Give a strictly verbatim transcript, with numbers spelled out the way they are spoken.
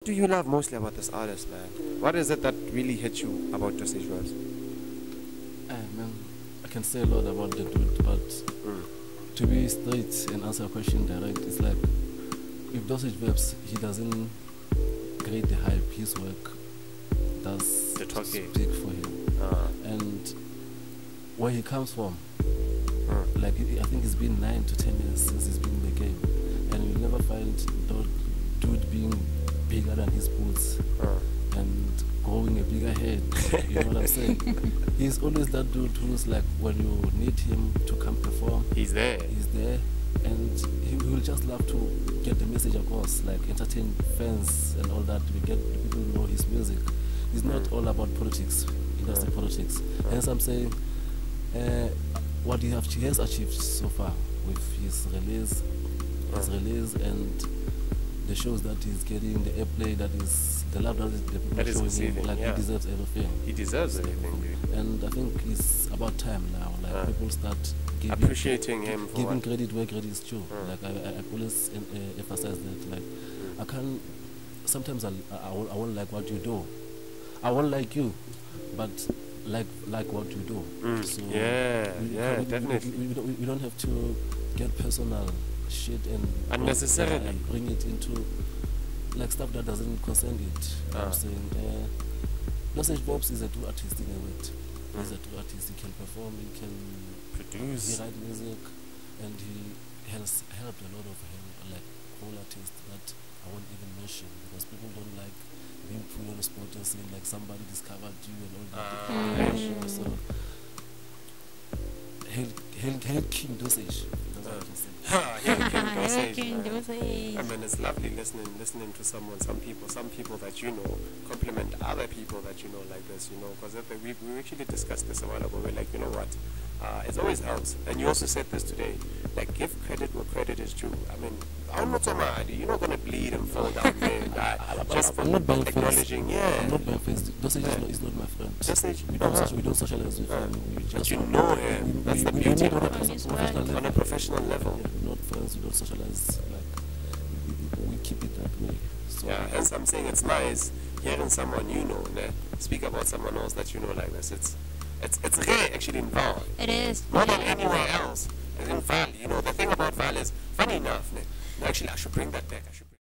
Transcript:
do you love mostly about this artist, man? What is it that really hits you about Dosage Verbs? Uh, man, I can say a lot about the dude, but Mm. to be straight and answer a question direct, it's like with Dosage Verbs, he doesn't create the hype. His work does The talking. speak for him, Uh, and where he comes from. mm. Like I think it's been nine to ten years since he's been in the game, and you'll never find that dude being bigger than his boots Uh. and growing a bigger head. You know what I'm saying? He's always that dude who's like, when you need him to come perform, He's there. he's there, and he will just love to get the message across, like entertain fans and all that. We get people know his music. It's not all about politics, industry politics. Hence, I'm saying uh, what he, have, he has achieved so far with his release, his release, and the shows that he's getting, the airplay that is, the love that the people That are is showing receiving, him, like yeah. he deserves everything. He deserves everything, dude. And I think it's about time now. Like Uh. people start giving, Appreciating him for giving what? credit where credit is due. Mm. Like I, I, I always em- uh, emphasize that. Like I can't. Sometimes I, I, I won't, I won't like what you do. I won't like you, but like like what you do. Mm. So Yeah, we, yeah, we, we- definitely. We, we, don't, we don't have to get personal shit and Unnecessarily. and bring it into like stuff that doesn't concern it. Ah. I'm saying. Uh, Dosage Verbs is a true artist in a way. He's a true artist. He can perform. He can Produce. he write music, and he has helped a lot of him, like whole artists that I won't even mention because people don't like being put on the spot and saying like somebody discovered you and all that. Ah, Yeah, yeah. So hail, hail, hail King Dosage. That's what I can say. Ha, yeah, King Dosage, King man. Dosage. I mean, it's lovely listening, listening to someone, some people, some people that you know compliment other people that you know like this, you know, because we, we actually discussed this a while ago. We're like, you know what, uh, it always helps. And you also said this today, like, give credit where credit is due. I mean, I'm not so mad. You're not going to bleed and fall down there, like, just for I'm not buying acknowledging, face. yeah. I'm not buying face. Dosage is not, is not my friend. Dosage, we don't, uh-huh. social, we don't socialize with him. We But just you know him. we, That's we, the we beauty meet of on a it. professional On his level. On a professional level. Yeah, we're not friends. We don't socialize. Like we, we, we keep it that way. So Yeah, hence I'm saying it's nice hearing someone you know ne, speak about someone else that you know like this. It's it's it's rare actually in Val. It is. More than anywhere else. And in Val, you know, the thing about Val is funny enough, ne, actually I should bring that back. I should